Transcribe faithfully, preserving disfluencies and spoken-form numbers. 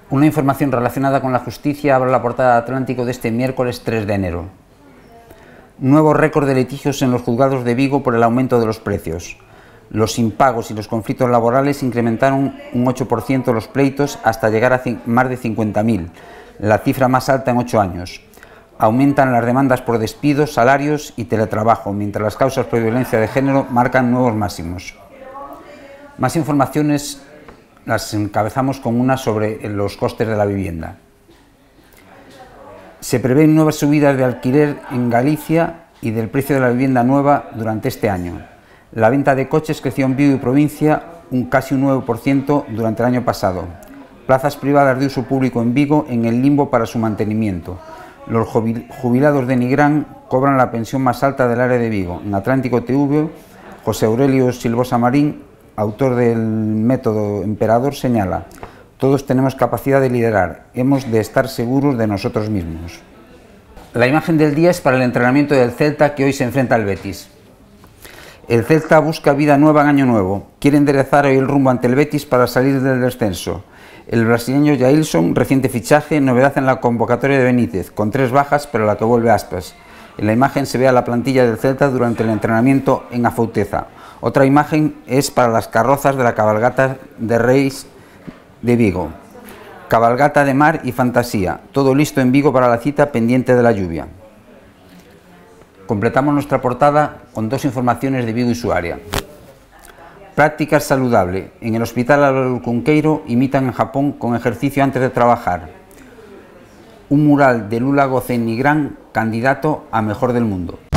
Una información relacionada con la justicia abre la portada de Atlántico de este miércoles tres de enero. Nuevo récord de litigios en los juzgados de Vigo por el aumento de los precios. Los impagos y los conflictos laborales incrementaron un ocho por ciento los pleitos hasta llegar a más de cincuenta mil, la cifra más alta en ocho años. Aumentan las demandas por despidos, salarios y teletrabajo, mientras las causas por violencia de género marcan nuevos máximos. Más informaciones las encabezamos con una sobre los costes de la vivienda. Se prevén nuevas subidas de alquiler en Galicia y del precio de la vivienda nueva durante este año. La venta de coches creció en Vigo y provincia un casi un nueve por ciento durante el año pasado. Plazas privadas de uso público en Vigo en el limbo para su mantenimiento. Los jubilados de Nigrán cobran la pensión más alta del área de Vigo. En Atlántico T V, José Aurelio Silvosa Marín, autor del método Emperador, señala: todos tenemos capacidad de liderar, hemos de estar seguros de nosotros mismos. La imagen del día es para el entrenamiento del Celta, que hoy se enfrenta al Betis. El Celta busca vida nueva en año nuevo, quiere enderezar hoy el rumbo ante el Betis para salir del descenso. El brasileño Jailson, reciente fichaje, novedad en la convocatoria de Benítez, con tres bajas pero la que vuelve Aspas. En la imagen se ve a la plantilla del Celta durante el entrenamiento en Afouteza. Otra imagen es para las carrozas de la cabalgata de Reis de Vigo. Cabalgata de mar y fantasía, todo listo en Vigo para la cita pendiente de la lluvia. Completamos nuestra portada con dos informaciones de Vigo y su área. Prácticas saludable. En el Hospital Álvaro Cunqueiro imitan en Japón con ejercicio antes de trabajar. Un mural de Lula Goce en Nigrán, candidato a mejor del mundo.